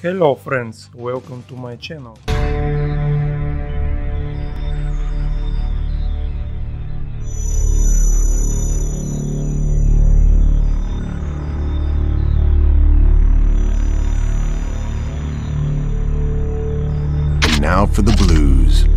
Hello friends, welcome to my channel. And now for the blues.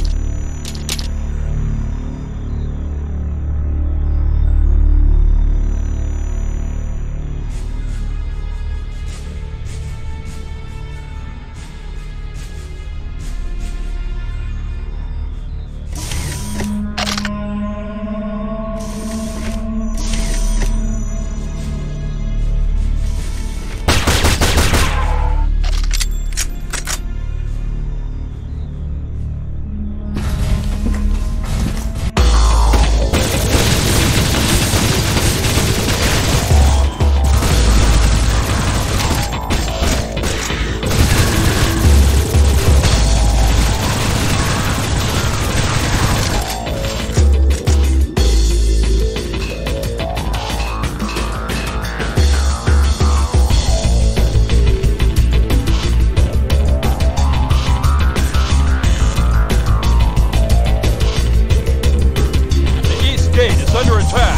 Under attack.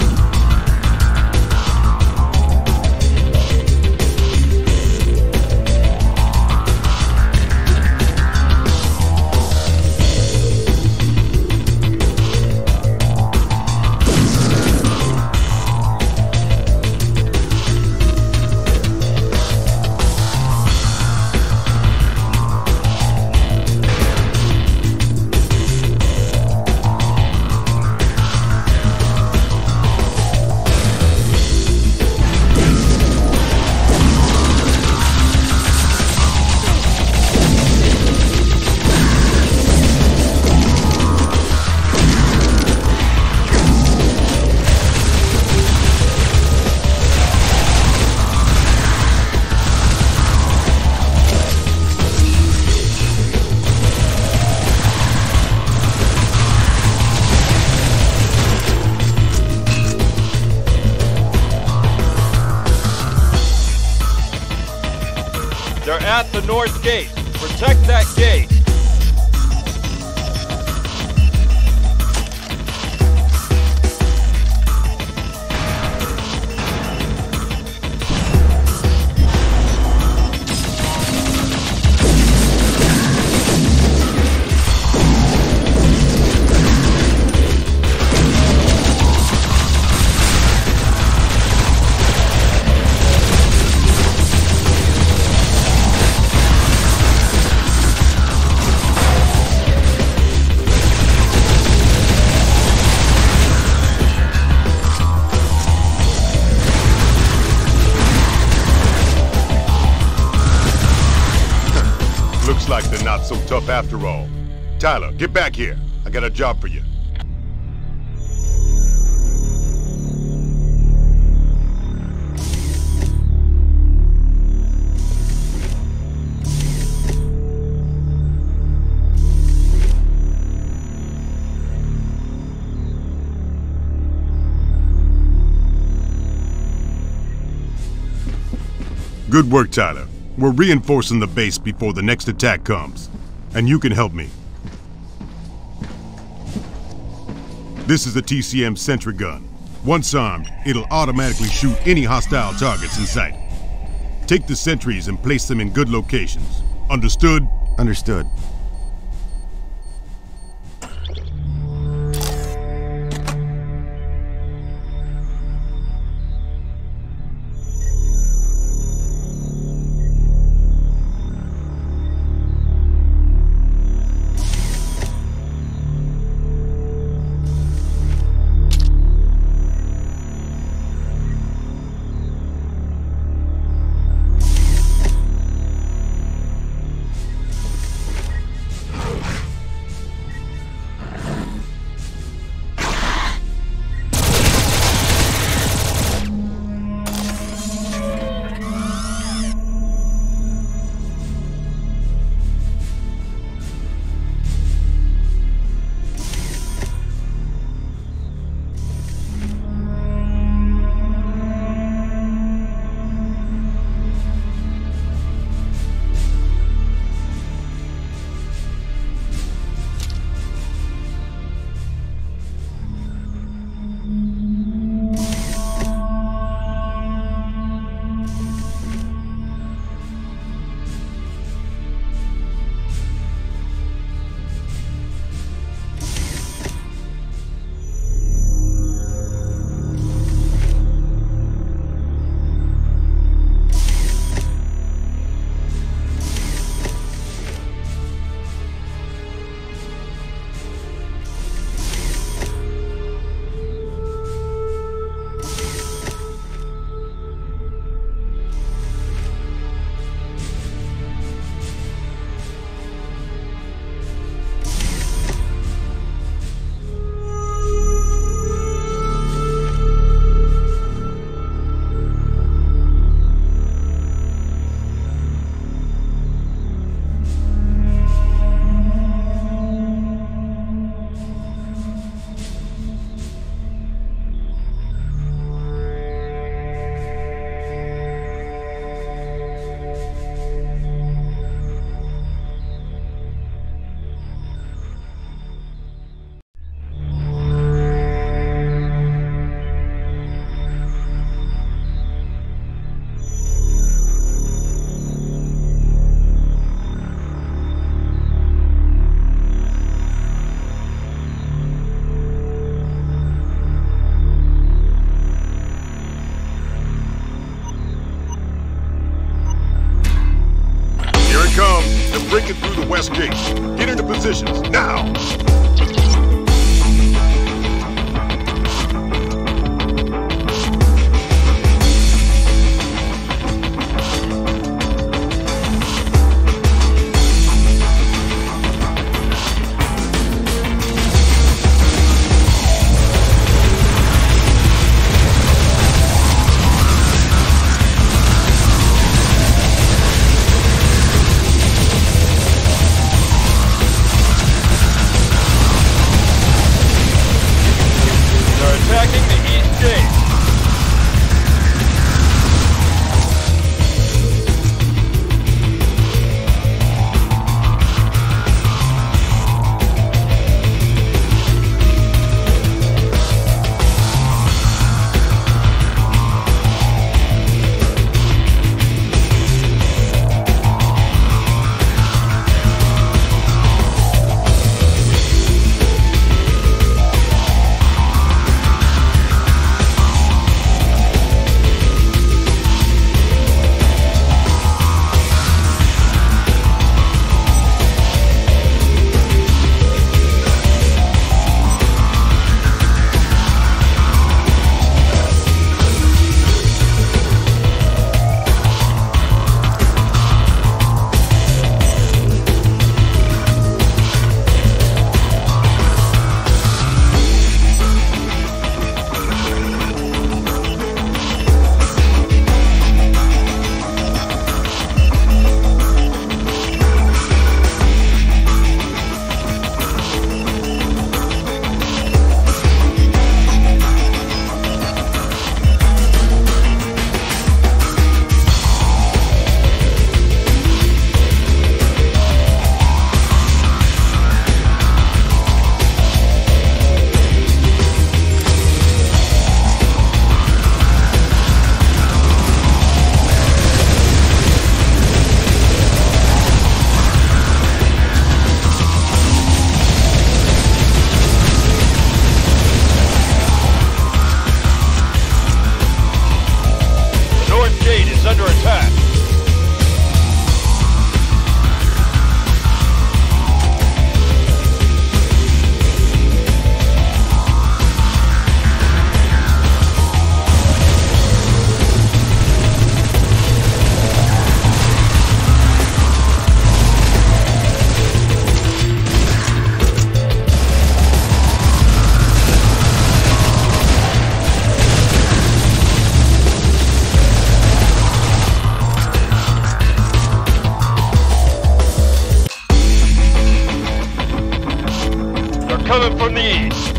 They're at the north gate. Protect that gate. Looks like they're not so tough after all. Tyler, get back here. I got a job for you. Good work, Tyler. We're reinforcing the base before the next attack comes. And you can help me. This is the TCM sentry gun. Once armed, it'll automatically shoot any hostile targets in sight. Take the sentries and place them in good locations. Understood? Understood. come, they're breaking through the west gate. Get into positions, now! Coming from the east.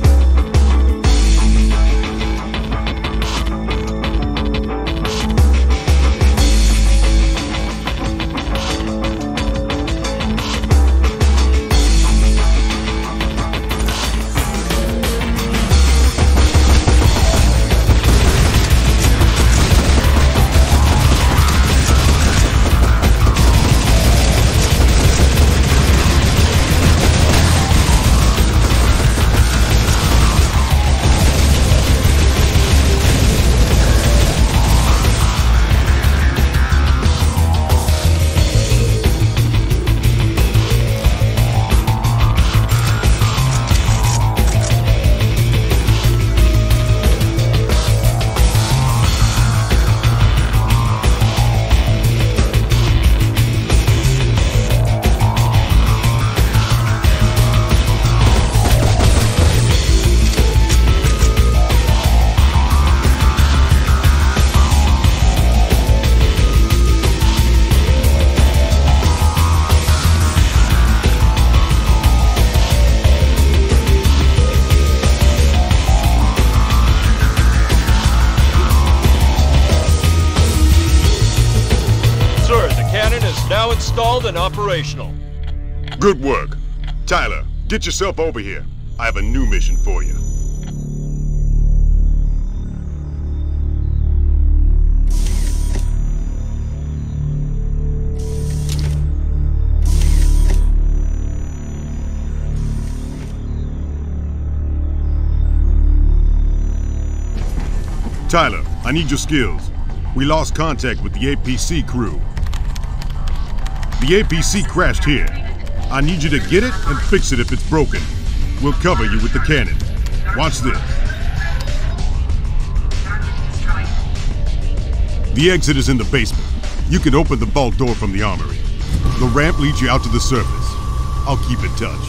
Now installed and operational. Good work. Tyler, get yourself over here. I have a new mission for you. Tyler, I need your skills. We lost contact with the APC crew. The APC crashed here. I need you to get it and fix it if it's broken. We'll cover you with the cannon. Watch this. The exit is in the basement. You can open the vault door from the armory. The ramp leads you out to the surface. I'll keep in touch.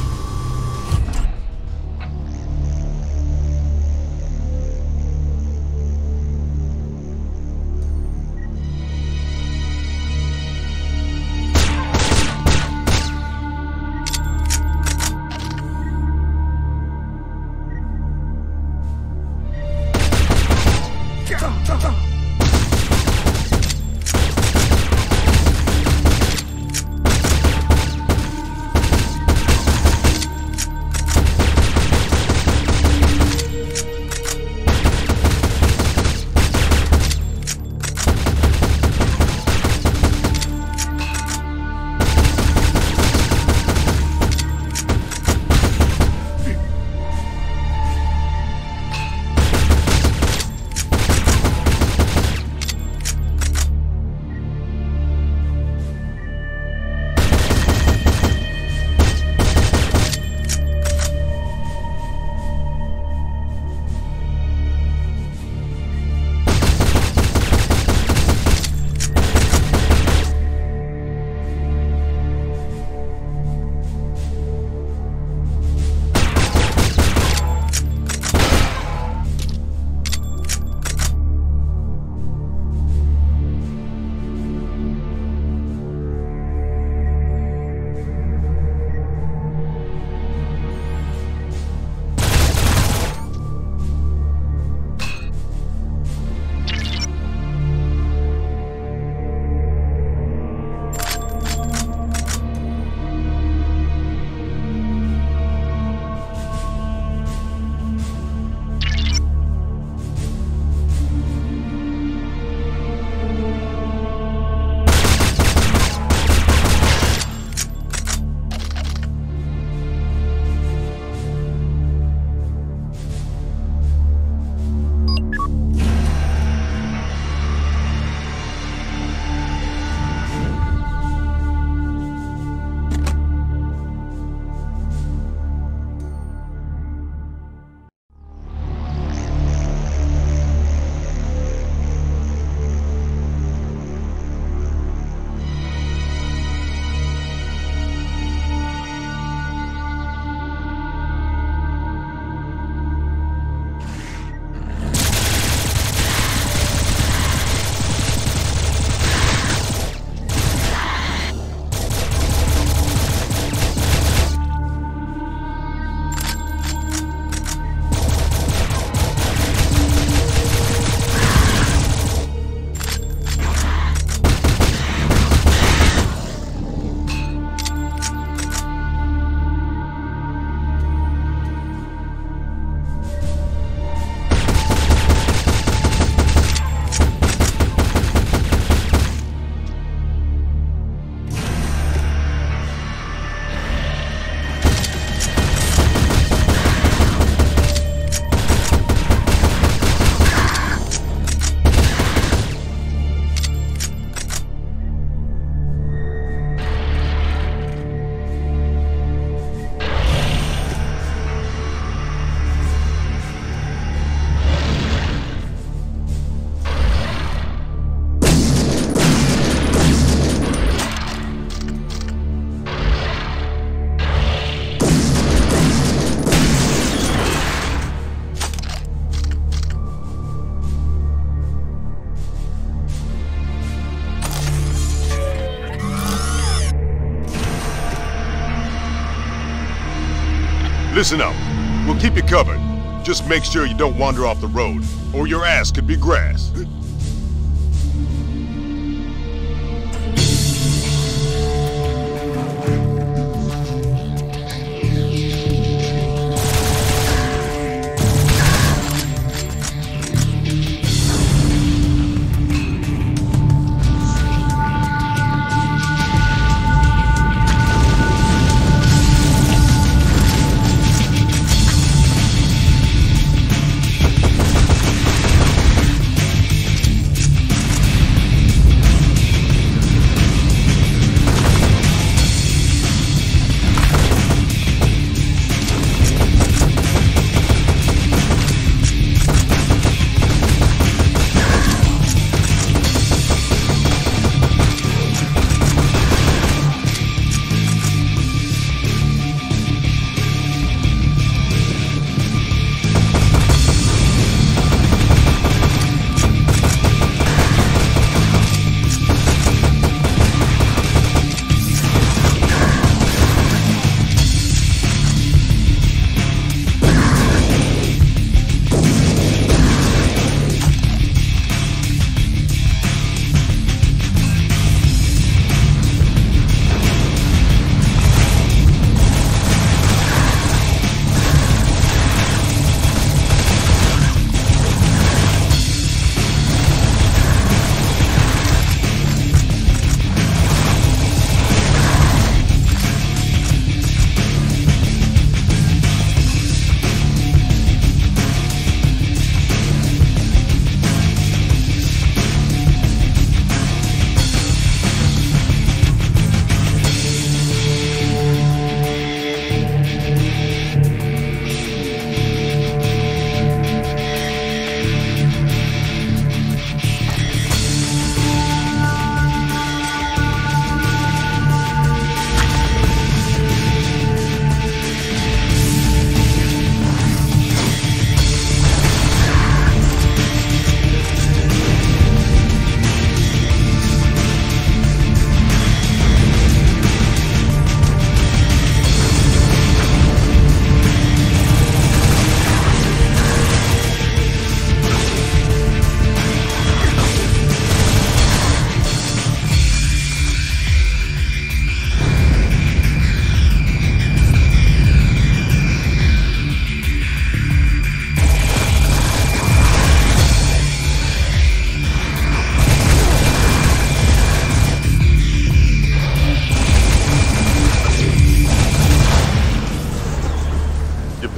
Listen up. We'll keep you covered. Just make sure you don't wander off the road, or your ass could be grass.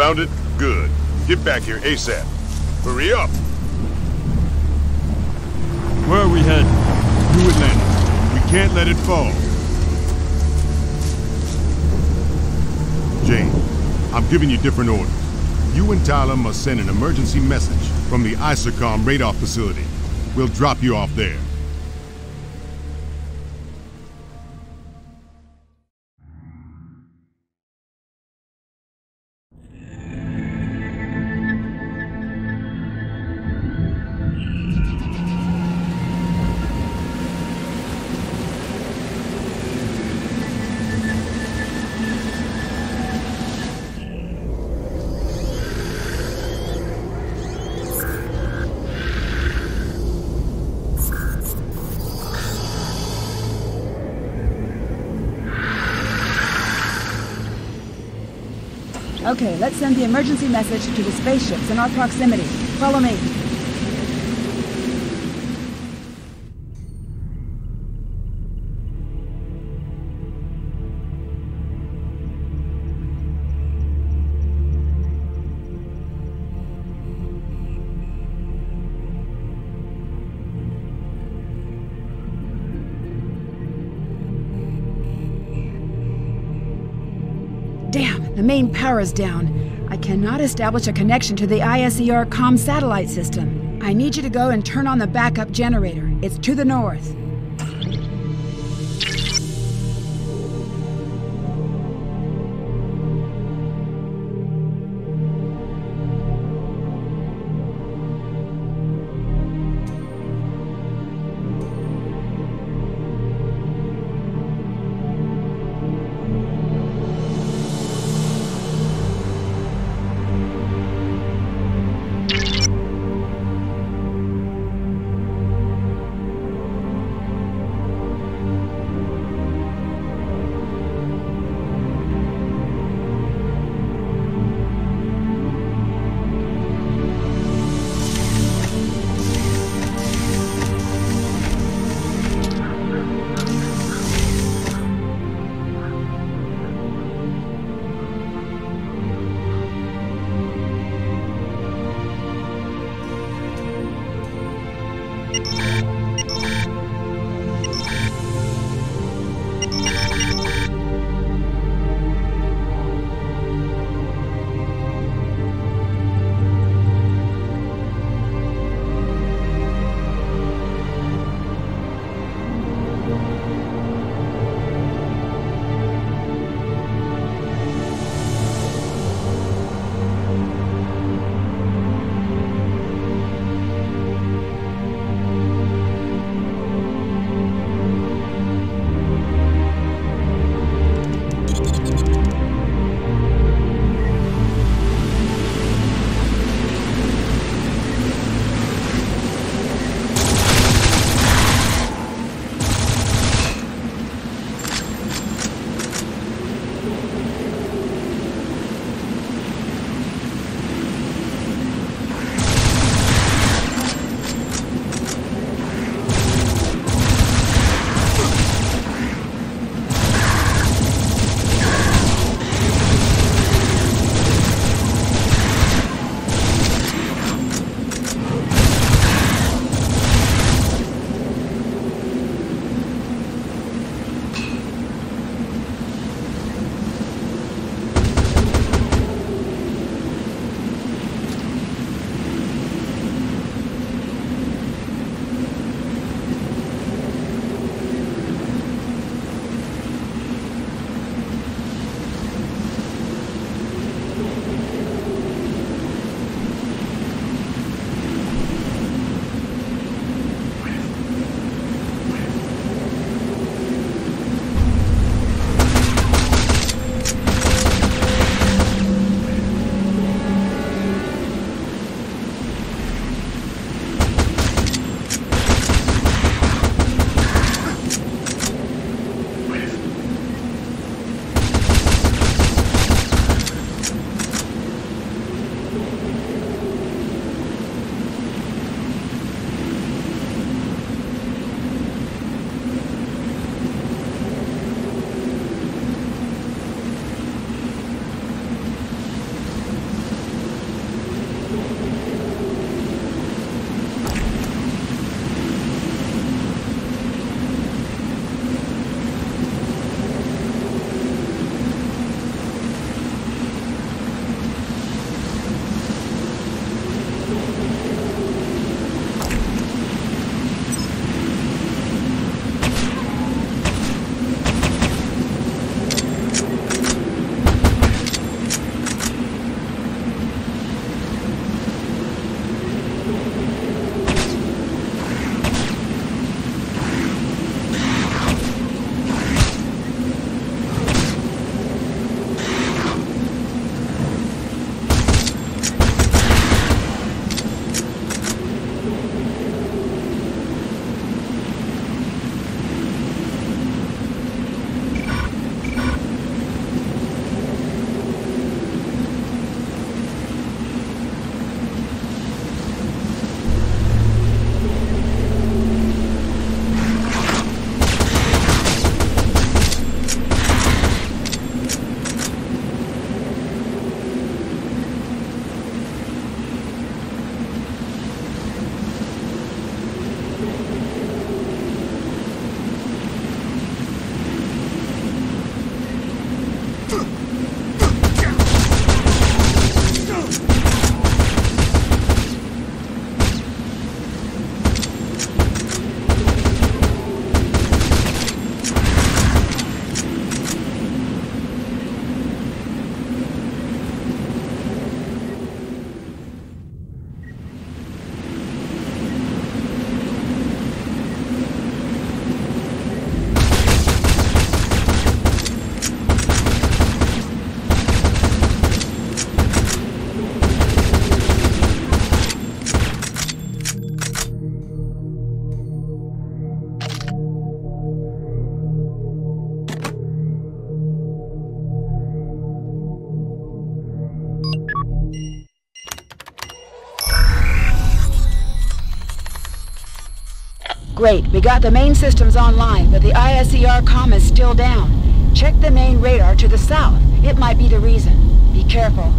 Found it? Good. Get back here ASAP. Hurry up! Where are we heading? New Atlantis. We can't let it fall. Jane, I'm giving you different orders. You and Tyler must send an emergency message from the ISOCOM radar facility. We'll drop you off there. Okay, let's send the emergency message to the spaceships in our proximity. Follow me. Damn, the main power's down. I cannot establish a connection to the ISER comm satellite system. I need you to go and turn on the backup generator. It's to the north. Great, we got the main systems online, but the ISER comm is still down. Check the main radar to the south. It might be the reason. Be careful.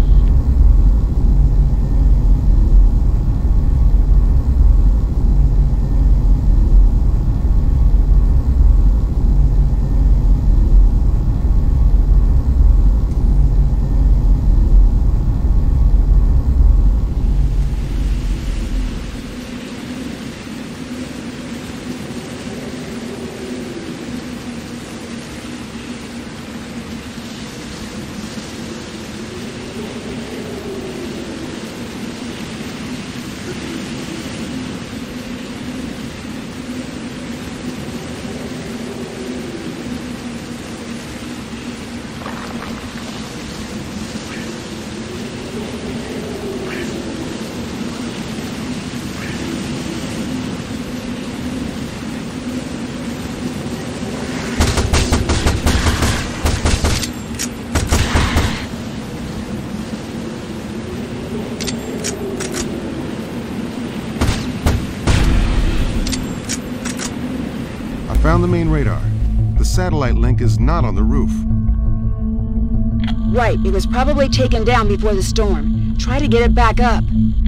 Found the main radar. The satellite link is not on the roof. Right, it was probably taken down before the storm. Try to get it back up.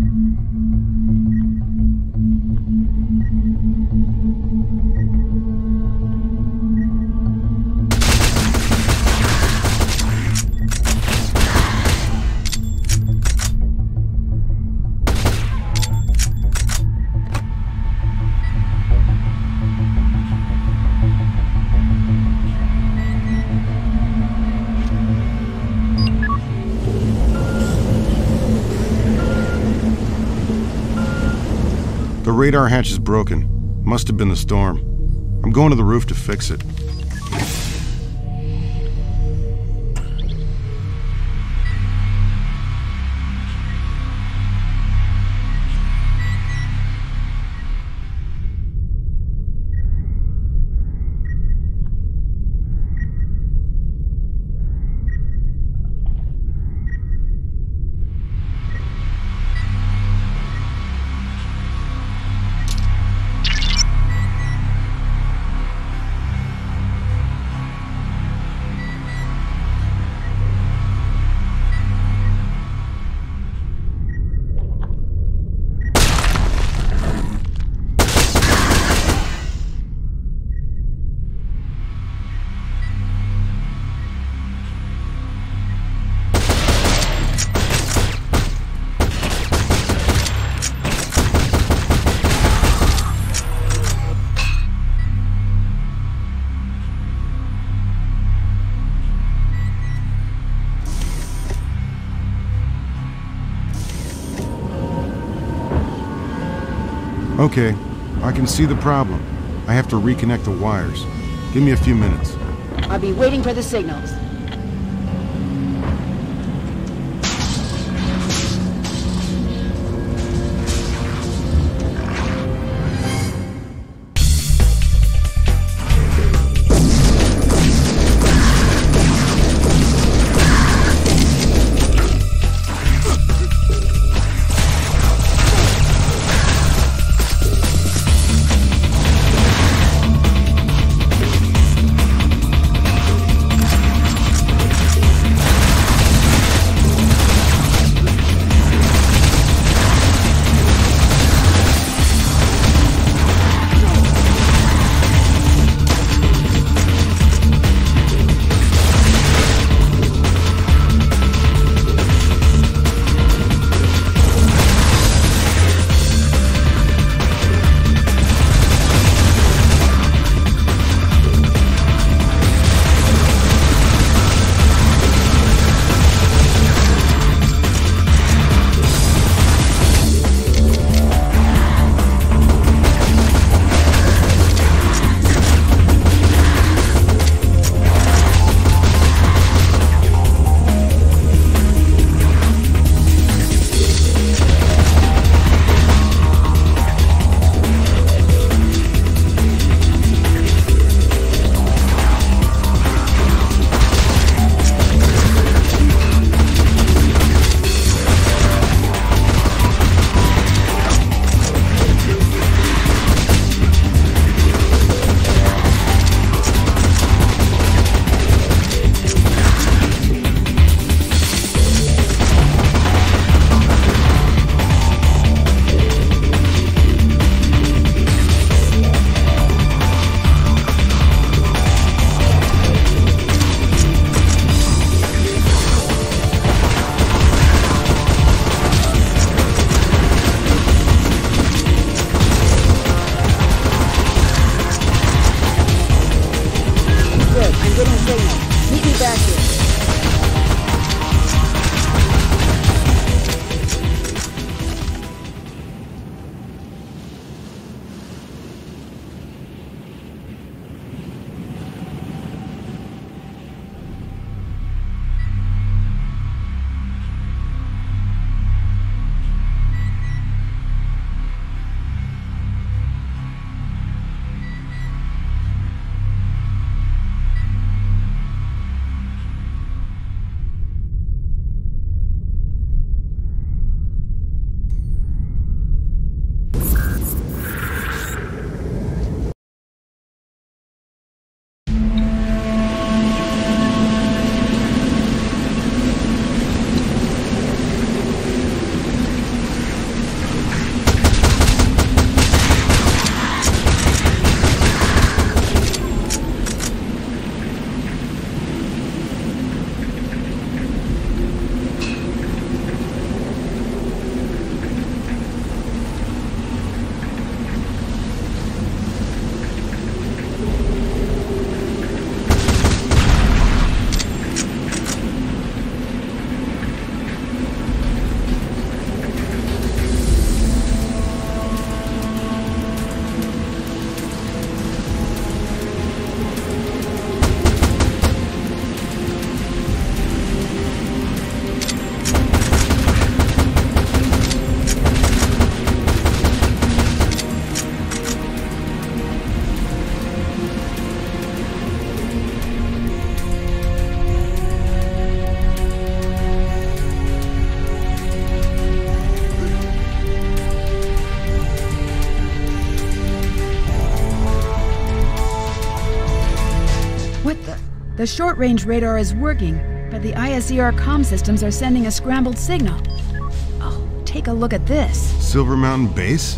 The radar hatch is broken. Must have been the storm. I'm going to the roof to fix it. Okay, I can see the problem. I have to reconnect the wires. Give me a few minutes. I'll be waiting for the signals. I'm getting signal. Meet me back here. The short-range radar is working, but the ISER comm systems are sending a scrambled signal. Oh, take a look at this. Silver Mountain Base?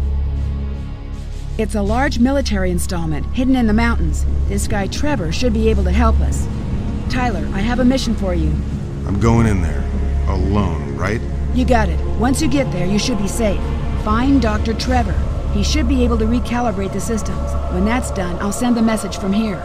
It's a large military installment hidden in the mountains. This guy Trevor should be able to help us. Tyler, I have a mission for you. I'm going in there. Alone, right? You got it. Once you get there, you should be safe. Find Dr. Trevor. He should be able to recalibrate the systems. When that's done, I'll send the message from here.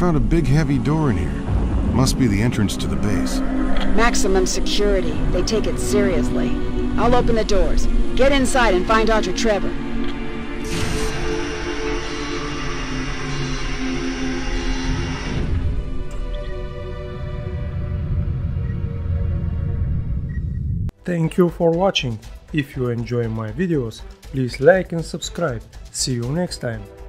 found a big heavy door in here. Must be the entrance to the base. Maximum security. They take it seriously. I'll open the doors. Get inside and find Dr. Trevor. Thank you for watching. If you enjoy my videos, please like and subscribe. See you next time.